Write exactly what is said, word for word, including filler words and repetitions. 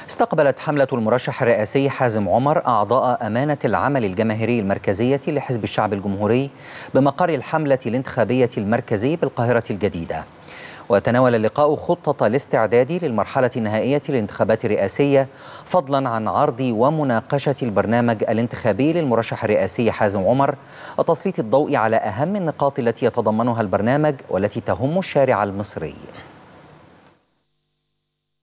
استقبلت حملة المرشح الرئاسي حازم عمر أعضاء أمانة العمل الجماهيري المركزية لحزب الشعب الجمهوري بمقر الحملة الانتخابية المركزي بالقاهرة الجديدة. وتناول اللقاء خطة الاستعداد للمرحلة النهائية للانتخابات الرئاسية، فضلا عن عرض ومناقشة البرنامج الانتخابي للمرشح الرئاسي حازم عمر، وتسليط الضوء على أهم النقاط التي يتضمنها البرنامج والتي تهم الشارع المصري.